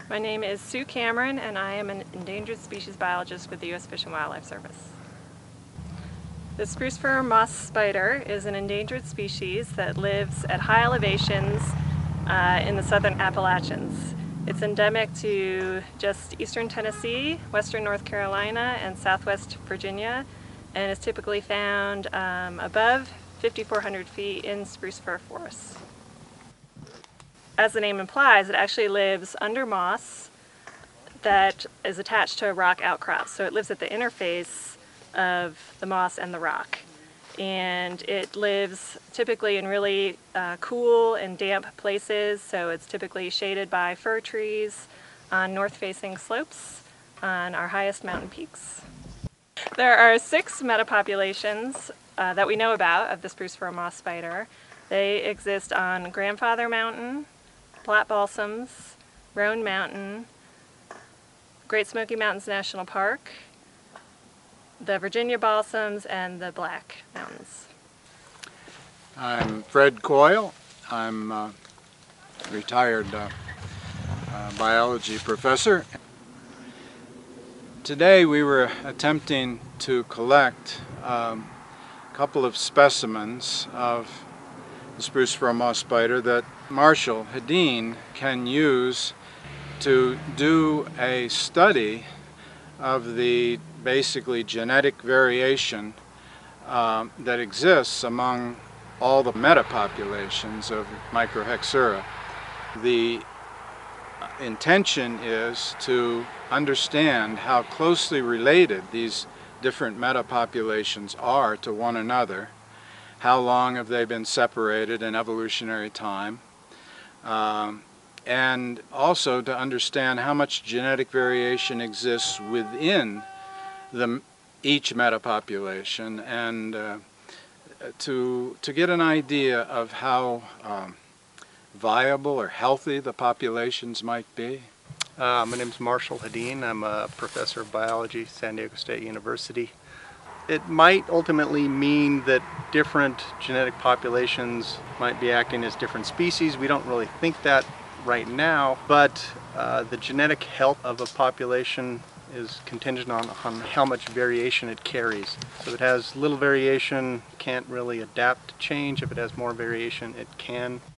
My name is Sue Cameron and I am an endangered species biologist with the U.S. Fish and Wildlife Service. The spruce-fir moss spider is an endangered species that lives at high elevations in the southern Appalachians. It's endemic to just eastern Tennessee, western North Carolina, and southwest Virginia, and is typically found above 5,400 feet in spruce-fir forests. As the name implies, it actually lives under moss that is attached to a rock outcrop. So it lives at the interface of the moss and the rock. And it lives typically in really cool and damp places, so it's typically shaded by fir trees on north-facing slopes on our highest mountain peaks. There are 6 metapopulations that we know about of the spruce-fir moss spider. They exist on Grandfather Mountain, Flat Balsams, Roan Mountain, Great Smoky Mountains National Park, the Virginia Balsams, and the Black Mountains. I'm Fred Coyle. I'm a retired biology professor. Today we were attempting to collect a couple of specimens of the spruce-fir moss spider that Marshall Hedin can use to do a study of the basically genetic variation that exists among all the metapopulations of Microhexura. The intention is to understand how closely related these different metapopulations are to one another. How long have they been separated in evolutionary time? And also to understand how much genetic variation exists within each metapopulation, and to get an idea of how viable or healthy the populations might be. My name is Marshall Hedin. I'm a professor of biology at San Diego State University. It might ultimately mean that different genetic populations might be acting as different species. We don't really think that right now, but the genetic health of a population is contingent on how much variation it carries. So if it has little variation, it can't really adapt to change. If it has more variation, it can.